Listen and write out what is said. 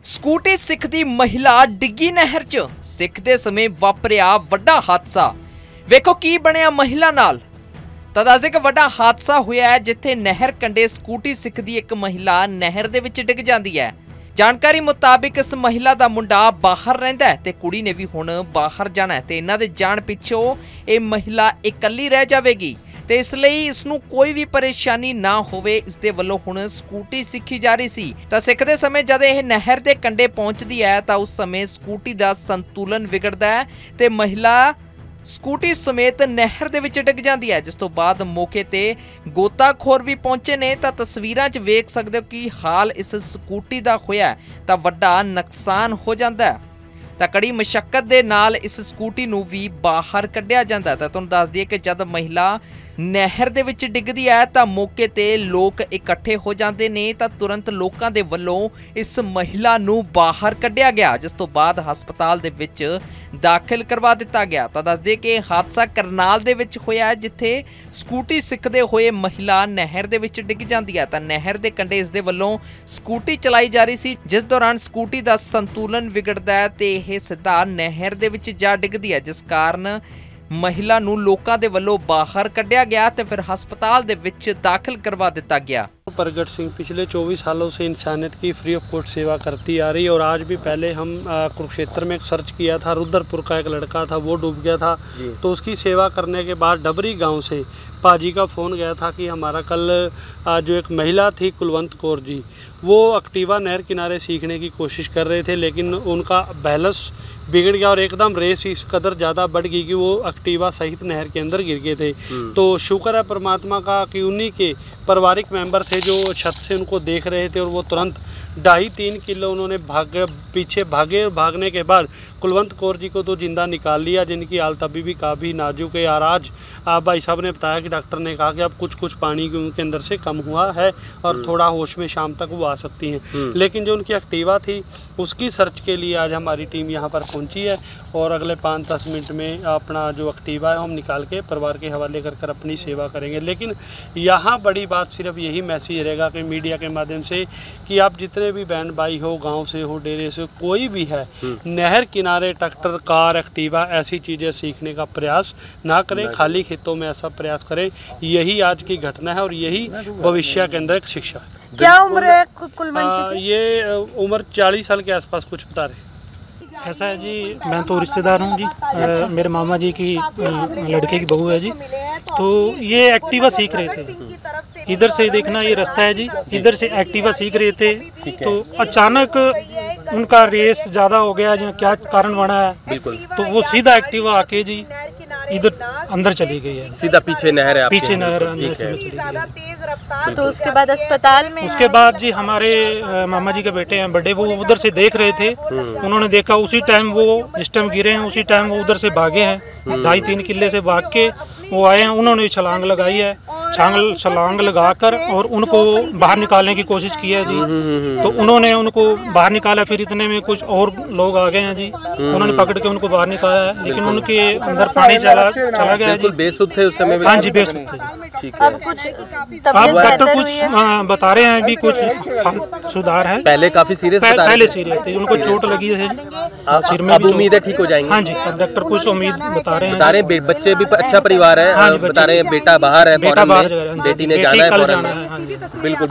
Scooty ਸਿੱਖਦੀ ਮਹਿਲਾ ਡਿੱਗੀ ਨਹਿਰ 'ਚ। ਸਿੱਖਦੇ ਸਮੇਂ ਵਾਪਰਿਆ ਵੱਡਾ ਹਾਦਸਾ। ਵੇਖੋ ਕੀ ਬਣਿਆ ਮਹਿਲਾ ਨਾਲ। ਤਾਂ ਦੱਸਦੇ ਕਿ ਵੱਡਾ ਹਾਦਸਾ ਹੋਇਆ ਹੈ ਜਿੱਥੇ ਨਹਿਰ ਕੰਢੇ ਸਕੂਟੀ ਸਿੱਖਦੀ ਇੱਕ ਮਹਿਲਾ ਨਹਿਰ ਦੇ ਵਿੱਚ ਡਿੱਗ ਜਾਂਦੀ ਹੈ। ਜਾਣਕਾਰੀ ਮੁਤਾबिक ਇਸ ਮਹਿਲਾ ਦਾ ਮੁੰਡਾ ਬਾਹਰ ਰਹਿੰਦਾ ਹੈ ਤੇ ਕੁੜੀ ਨੇ ਵੀ ਹੁਣ ਬਾਹਰ ਜਾਣਾ ਹੈ ਤੇ ਇਹਨਾਂ ਦੇ ਜਾਣ ਪਿੱਛੋਂ ਇਹ ਮਹਿਲਾ ਇਕੱਲੀ ਰਹਿ ਜਾਵੇਗੀ ਤੇ ਇਸ ਲਈ ਇਸ ਨੂੰ ਕੋਈ ਵੀ ਪਰੇਸ਼ਾਨੀ ਨਾ ਹੋਵੇ ਇਸ ਦੇ ਵੱਲੋਂ ਹੁਣ ਸਕੂਟੀ ਸਿੱਖੀ ਜਾ ਰਹੀ ਸੀ। ਤਾਂ ਸਿੱਖਦੇ ਸਮੇਂ ਜਦ ਇਹ ਨਹਿਰ ਦੇ ਕੰਢੇ ਪਹੁੰਚਦੀ ਹੈ ਤਾਂ ਉਸ ਸਮੇਂ ਸਕੂਟੀ ਦਾ ਸੰਤੁਲਨ ਵਿਗੜਦਾ ਹੈ ਤੇ ਮਹਿਲਾ ਸਕੂਟੀ ਸਮੇਤ ਨਹਿਰ ਦੇ ਵਿੱਚ ਡਿੱਗ ਜਾਂਦੀ ਹੈ, ਜਿਸ ਤੋਂ ਬਾਅਦ ਮੌਕੇ ਤੇ ਗੋਤਾਖੋਰ ਵੀ ਪਹੁੰਚੇ ਨੇ। ਤਾਂ ਤਸਵੀਰਾਂ 'ਚ ਵੇਖ ਸਕਦੇ ਹੋ ਕਿ ਹਾਲ ਇਸ ਸਕੂਟੀ ਦਾ ਹੋਇਆ ਤਾਂ ਵੱਡਾ ਨੁਕਸਾਨ ਹੋ ਜਾਂਦਾ ਹੈ। ਤਾਂ ਕੜੀ ਮਸ਼ੱਕਤ ਦੇ ਨਾਲ ਇਸ ਸਕੂਟੀ ਨੂੰ ਵੀ ਬਾਹਰ ਕੱਢਿਆ ਜਾਂਦਾ। ਤਾਂ ਤੁਹਾਨੂੰ ਦੱਸ ਦਈਏ ਕਿ ਜਦ ਮਹਿਲਾ ਨਹਿਰ ਦੇ ਵਿੱਚ ਡਿੱਗਦੀ ਹੈ ਤਾਂ ਮੌਕੇ ਤੇ ਲੋਕ ਇਕੱਠੇ ਹੋ ਜਾਂਦੇ ਨੇ ਤਾਂ ਤੁਰੰਤ ਲੋਕਾਂ ਦੇ ਵੱਲੋਂ ਇਸ ਮਹਿਲਾ ਨੂੰ ਬਾਹਰ ਕੱਢਿਆ ਗਿਆ, ਜਿਸ ਤੋਂ ਬਾਅਦ ਹਸਪਤਾਲ ਦੇ ਵਿੱਚ ਦਾਖਲ ਕਰਵਾ ਦਿੱਤਾ ਗਿਆ। ਤਾਂ ਦੱਸਦੇ ਕਿ ਹਾਦਸਾ ਕਰਨਾਲ ਦੇ ਵਿੱਚ ਹੋਇਆ ਹੈ ਜਿੱਥੇ ਸਕੂਟੀ ਸਿੱਖਦੇ ਹੋਏ ਮਹਿਲਾ ਨਹਿਰ ਦੇ ਵਿੱਚ ਡਿੱਗ ਜਾਂਦੀ ਹੈ। ਤਾਂ ਨਹਿਰ ਦੇ ਕੰਢੇ ਇਸ ਦੇ ਵੱਲੋਂ ਸਕੂਟੀ ਚਲਾਈ ਜਾ ਰਹੀ ਸੀ, ਜਿਸ ਦੌਰਾਨ ਸਕੂਟੀ ਦਾ ਸੰਤੁਲਨ ਵਿਗੜਦਾ ਹੈ ਤੇ ਇਹ ਸਿੱਧਾ ਨਹਿਰ ਦੇ ਵਿੱਚ ਜਾ ਡਿੱਗਦੀ ਹੈ, ਜਿਸ ਕਾਰਨ महिला नूं लोकां दे वल्लों बाहर कढ़िया गया ते फिर हस्पताल दे विच दाखिल करवा दिता गया। प्रगट सिंह पिछले 24 सालों से इंसानियत की फ्री ऑफ कॉस्ट सेवा करती आ रही और आज भी पहले हम कुरुक्षेत्र में एक सर्च किया था, रुद्रपुर का एक लड़का था वो डूब गया था तो उसकी सेवा करने के बाद डबरी गांव से पाजी का फ़ोन गया था कि हमारा कल जो एक महिला थी कुलवंत कौर जी, वो एक्टिवा नहर किनारे सीखने की कोशिश कर रहे थे लेकिन उनका बैलेंस बिगड़ गया और एकदम रेस इस कदर ज़्यादा बढ़ गई कि वो एक्टिवा सहित नहर के अंदर गिर गए थे। तो शुक्र है परमात्मा का कि उन्हीं के पारिवारिक मेंबर थे जो छत से उनको देख रहे थे और वो तुरंत 2.5-3 किलो उन्होंने पीछे भागे। भागने के बाद कुलवंत कौर जी को तो जिंदा निकाल लिया, जिनकी हालत अभी भी काफ़ी नाजुक है। और आज भाई साहब ने बताया कि डॉक्टर ने कहा कि अब कुछ पानी के अंदर से कम हुआ है और थोड़ा होश में शाम तक वो आ सकती हैं। लेकिन जो उनकी एक्टिवा थी उसकी सर्च के लिए आज हमारी टीम यहाँ पर पहुँची है और अगले 5-10 मिनट में अपना जो एक्टिवा है हम निकाल के परिवार के हवाले कर अपनी सेवा करेंगे। लेकिन यहाँ बड़ी बात सिर्फ यही मैसेज रहेगा कि मीडिया के माध्यम से कि आप जितने भी बहन भाई हो, गांव से हो, डेरे से, कोई भी है, नहर किनारे ट्रैक्टर, कार, एक्टिवा ऐसी चीज़ें सीखने का प्रयास ना करें। खाली खेतों में ऐसा प्रयास करें। यही आज की घटना है और यही भविष्य के अंदर एक शिक्षा है। क्या उम्र है कुलवंत जी? ये उम्र 40 साल के आसपास कुछ बता रहे। ऐसा है जी, मैं तो रिश्तेदार हूँ जी, मेरे मामा जी की लड़के की बहू है जी। तो ये एक्टिवा सीख रहे थे, इधर से देखना ये रास्ता है जी, इधर से एक्टिवा सीख रहे थे तो अचानक उनका रेस ज़्यादा हो गया, जो क्या कारण बना है बिल्कुल, तो वो सीधा एक्टिवा आके जी इधर अंदर चली गई है, सीधा पीछे नहर है, पीछे नहर अंदर से चली गई है। तो उसके बाद अस्पताल में, उसके बाद जी हमारे मामा जी के बेटे हैं बड़े, वो उधर से देख रहे थे, उन्होंने देखा उसी टाइम वो जिस टाइम गिरे हैं उसी टाइम वो उधर से भागे हैं, 2.5-3 किले से भाग के वो आए हैं। उन्होंने छलांग लगाई है, छलांग लगाकर और उनको बाहर निकालने की कोशिश की है जी। तो उन्होंने उनको बाहर निकाला, फिर इतने में कुछ और लोग आ गए हैं जी, उन्होंने पकड़ के उनको बाहर निकाला है लेकिन उनके अंदर पानी चला गया जी। बेसुध थे उस समय? हाँ जी बेसुध थे। अब कुछ अब डॉक्टर कुछ बता रहे हैं भी कुछ सुधार है। पहले काफी सीरियस पहले सीरियस थे, उनको चोट लगी है सिर में। अब उम्मीद है ठीक हो जाएंगे? हाँ जी, अब डॉक्टर कुछ उम्मीद बता रहे हैं। बच्चे भी अच्छा परिवार है, बता रहे हैं बेटा बाहर है, बेटी ने जाना है बिल्कुल।